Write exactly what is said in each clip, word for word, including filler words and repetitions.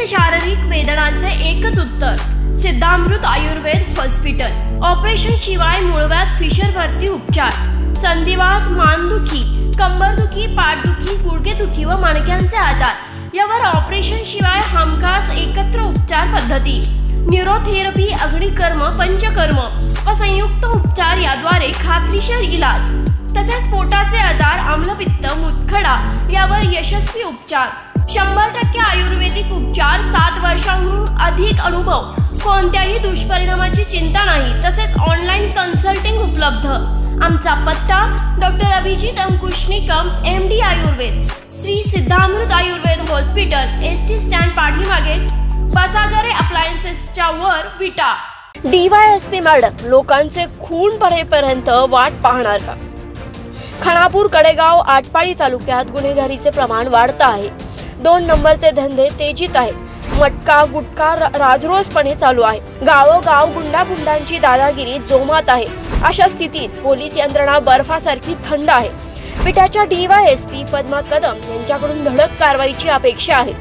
विविध शारीरिक वेदनांचे एकच उत्तर, सिद्धामृत आयुर्वेद हॉस्पिटल। ऑपरेशन शिवाय मूळव्याध फिशरवरती उपचार, संधिवात, मानदुखी, कंबरदुखी, पाठदुखी, गुडघेदुखी व मणक्यांचे आजार यावर ऑपरेशन शिवाय हमखास एकत्र उपचार पद्धती, न्यूरोथेरपी, अग्निकर्म, पंचकर्म व संयुक्त उपचार याद्वारे खात्रीशीर इलाज। तसेच पोटाचे आजार, आम्लपित्त, मुतखडा यावर यशस्वी उपचार। शंभर टक्के आयुर्वेदिक उपचार, सात वर्षांहून अधिक अनुभव, कोणत्याही दुष्परिणामाची चिंता नाही। तसेच ऑनलाईन कन्सल्टिंग उपलब्ध। आमचा पत्ता doctor Abhijit Ankush Nikam, M D Ayurved, Shri Siddhamrit Ayurved hospital, S T stand पाठीमागे, बसागरे अप्लायन्सेसच्या वर, Vita. D Y S P madam लोकांचे खून पडेपर्यंत वाट पाहणार का? खानापूर, कडेगाव, आटपाडी तालुक्यात गुन्हेगारीचे प्रमाण वाढत आहे। दोन नंबरचे धंदे तेजीत आहे। मटका, गुटखा राजरोसपणे चालू आहे। गावोगाव गुंडाबुंडांची दादागिरी जोमात आहे। अशा स्थितीत पोलीस यंत्रणा बर्फासारखी थंड आहे। विट्याच्या D Y S P Padma Kadam यांच्याकडून धडक कारवाईची अपेक्षा आहे,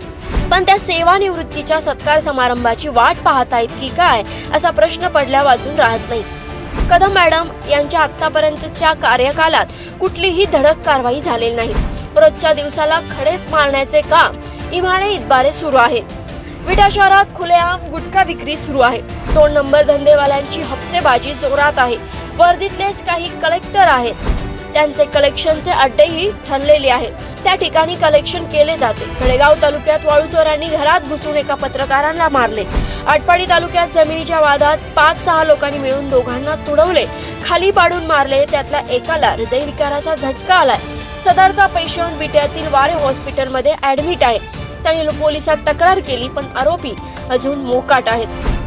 पण त्या सेवानिवृत्तीच्या सत्कार समारंभाची वाट पाहत आहेत की काय असा प्रश्न पडल्या वाचून राहत नाही। कदम मॅडम यांच्या आतापर्यंतच्या कार्यकालात कुठलीही धडक कारवाई झालेली नाही। रोजच्या दिवसाला खडे मारण्याचे काम इमाणे इतबारे सुरू आहे। विटा शहरात खुलेआम गुटखा विक्री सुरू आहे। दोन नंबर धंदेवाल्यांची हप्तेबाजी जोरात आहे। वर्दीतलेच काही कलेक्टर आहेत, त्यांचे कलेक्शनचे अड्डेही ठरलेले आहेत, त्या ठिकाणी कलेक्शन केले जाते। कडेगाव तालुक्यात वाळू चोरांनी घरात घुसून एका पत्रकारांना मारले। आटपाडी तालुक्यात जमिनीच्या वादात पाच सहा लोकांनी मिळून दोघांना तुडवले, खाली पाडून मारले। त्यातल्या एकाला हृदयविकाराचा झटका आलाय। सदरचा पेशंट विट्यातील वारे हॉस्पिटलमध्ये ऍडमिट आहे। त्यांनी पोलिसात तक्रार केली, पण आरोपी अजून मोकाट आहेत।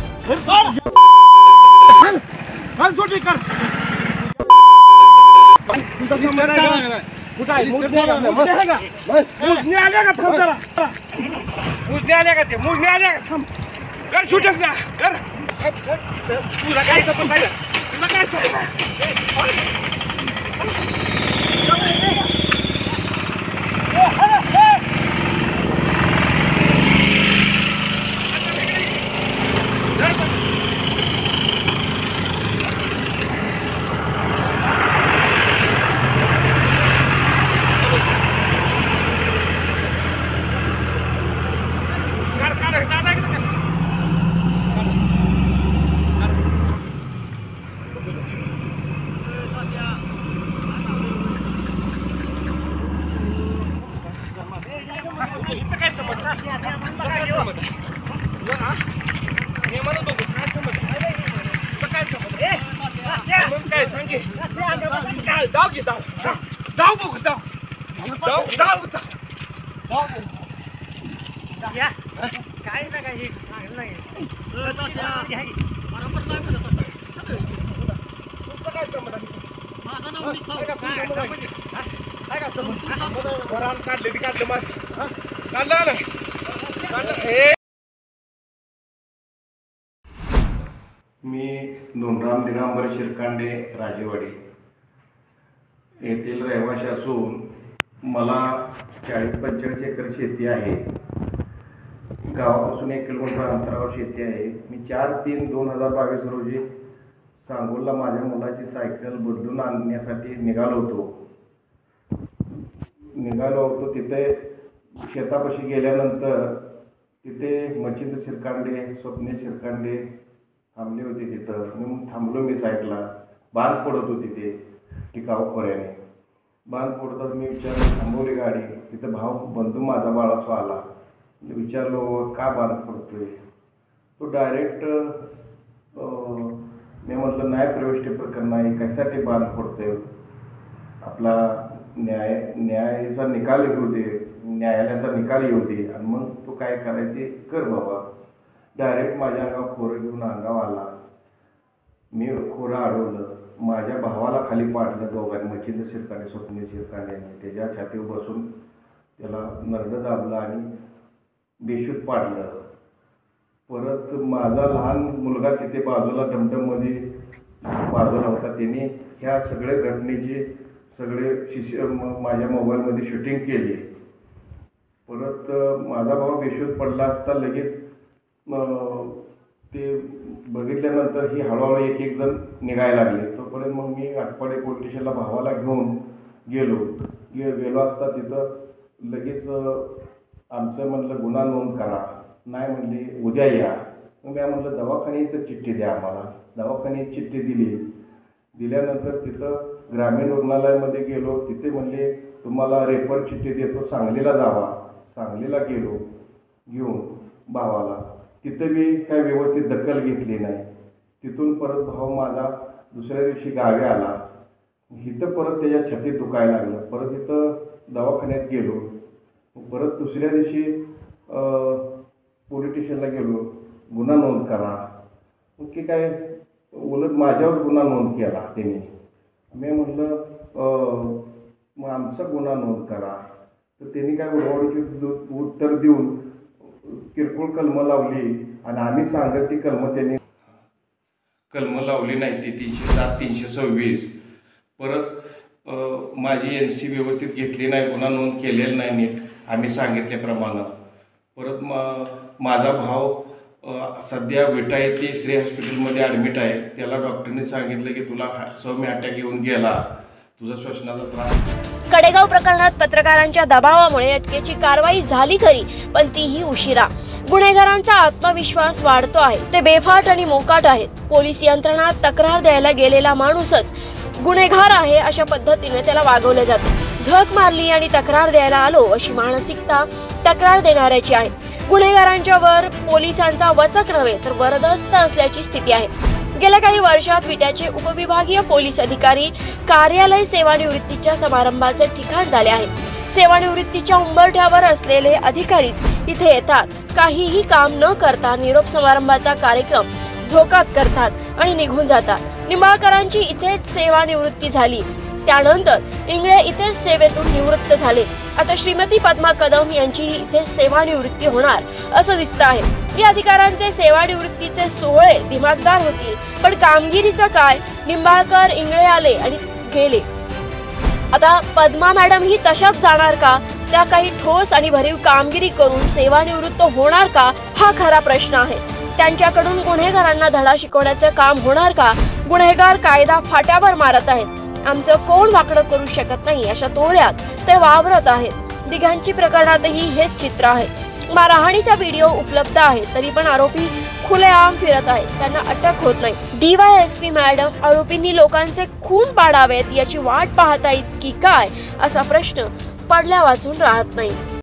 मी धोंडराम दिगंबर शिरकांडे, राजेवाडी येथील रहिवासी असून मला चाळीस पंचेचाळीस एकर शेती आहे। गावापासून एक किलोमीटर अंतरावर शेती आहे। मी चार तीन दोन हजार बावीस रोजी सांगोलला माझ्या मुलाची सायकल बदलून आणण्यासाठी निघालो होतो निघालो होतो तिथे शेतापाशी गेल्यानंतर तिथे मच्छिंद्र शिरकांडे, स्वप्ने शिरकांडे थांबले होते। तिथं मी थांबलो। मी साईडला बांध फोडत होती ते टिकाऊ खोऱ्याने बांध फोडतात। मी विचारलं, थांबवली गाडी। तिथं भाव बंधू माझा बाळासो आला। विचारलो, का बांध फोडतोय? तो डायरेक्ट मी म्हटलं, न्याय प्रविष्टी प्रकरण आहे, कशासाठी बांध फोडतोय? आपला न्याय न्यायाचा निकाल येऊ दे, न्यायालयाचा निकाल येऊ दे, आणि मग तो काय करायचे कर बाबा। डायरेक्ट माझ्या अंगावर खोरं घेऊन अंगावर आला। मी खोरं अडवलं, माझ्या भावाला खाली पाडलं दोघांनी, मच्छिंद्र शिरकांडे, स्वप्ने शिरकांडेने। त्याच्या छातीवर बसून त्याला नरडं दाबलं आणि बेशुद्ध पाडलं। परत माझा लहान मुलगा तिथे बाजूला डमडममध्ये बाजूला होता। त्याने ह्या सगळ्या घटनेची सगळे शिष्य माझ्या मोबाईलमध्ये शूटिंग केली। परत अ, माझा भाऊ बेशुद्ध पडला असता लगेच अ, ते बघितल्यानंतर ही हळूहळू एक एक जण निघायला लागले. तोपर्यंत मग मी आटपाडी पोलीस स्टेशनला भावाला घेऊन गेलो. गे गेलो असता तिथं लगेच अ, आमचं म्हणलं गुन्हा नोंद करा. नाही म्हणले उद्या या. मग मी म्हटलं दवाखान्यात तर चिठ्ठी द्या आम्हाला. दवाखान्यात चिठ्ठी दिली. दिल्यानंतर तिथं ग्रामीण रुग्णालयामध्ये गेलो. तिथे म्हणले तुम्हाला रेफर चिठ्ठी देतो, सांगलीला जावा. सांगलीला गेलो घेऊन भावाला. तिथं मी काही व्यवस्थित दखल घेतली नाही. तिथून परत भाऊ माझा दुसऱ्या दिवशी गावी आला. इथं परत त्याच्या छातीत दुखायला लागलं. परत इथं दवाखान्यात गेलो. परत दुसऱ्या दिवशी पोलीस स्टेशनला गेलो, गुन्हा नोंद करा. मग की काय उलट माझ्यावर गुन्हा नोंद केला त्यांनी. मी म्हटलं मग आमचा गुन्हा नोंद करा. तर त्यांनी काय उडवाडीची उत्तर देऊन किरकोळ कलमं लावली आणि आम्ही सांगत ती कलमं त्यांनी कलमं लावली नाही. ती तीनशे सात तीनशे सव्वीस परत माझी एन सी व्यवस्थित घेतली नाही, गुन्हा नोंद केलेला नाही नीट आम्ही सांगितल्याप्रमाणे. परत म माझा भाऊ सध्या विटा येथे श्री हॉस्पिटलमध्ये ॲडमिट आहे. त्याला डॉक्टरने सांगितलं की तुला सौम्य अटॅक येऊन गेला, तुझा श्वसनाचा त्रास. कडेगाव प्रकरणात पत्रकारांच्या दबावामुळे अटकेची कारवाई झाली खरी, पण तीही उशिरा. गुन्हेगारांचा आत्मविश्वास वाढतो आहे. ते बेफाट आणि मोकाट आहेत. पोलीस यंत्रणात तक्रार द्यायला गेलेला माणूसच गुन्हेगार आहे अशा पद्धतीने त्याला वागवले जाते. झक मारली आणि तक्रार द्यायला आलो अशी मानसिकता तक्रार देणाऱ्याची आहे. गुन्हेगारांच्या वर पोलिसांचा वचक नव्हे तर वरदस्त असल्याची स्थिती आहे. गेल्या काही वर्षात विट्याचे उपविभागीय पोलीस अधिकारी कार्यालय सेवानिवृत्तीच्या समारंभाचे ठिकाण झाले आहे. सेवानिवृत्तीच्या उंबरठ्यावर असलेले अधिकारीच इथे येतात. काहीही काम न करता निरोप समारंभाचा कार्यक्रम झोकात करतात आणि निघून जातात. निंबाळकरांची इथेच सेवानिवृत्ती झाली. त्यानंतर इंगळे इथेच सेवेतून निवृत्त झाले. आता श्रीमती पद्मा कदम यांचीही इथे सेवानिवृत्ती होणार असं दिसतं आहे. या अधिकाऱ्यांचे सेवानिवृत्तीचे सोहळे दिमागदार होतील, पण कामगिरीचं काय? निंबाळकर इंगळे आले आणि गेले. आता पद्मा मॅडम ही तशाच जाणार का? त्या काही ठोस आणि भरीव कामगिरी करून सेवानिवृत्त होणार का? हा खरा प्रश्न आहे. त्यांच्याकडून गुन्हेगारांना धडा शिकवण्याचं काम होणार का? गुन्हेगार कायदा फाट्यावर मारत आहेत. आमचं कोण वाकडं करू शकत नाही अशा तोऱ्यात ते वावरत आहेत. दिघांची प्रकरणातही हेच चित्र आहे. मारहाणीचा व्हिडिओ उपलब्ध आहे तरी पण आरोपी खुलेआम फिरत आहेत. त्यांना अटक होत नाही. डीवायएसपी मॅडम आरोपींनी लोकांचे खून पाडावेत याची वाट पाहतायत की काय असा प्रश्न पडल्या वाचून राहत नाही.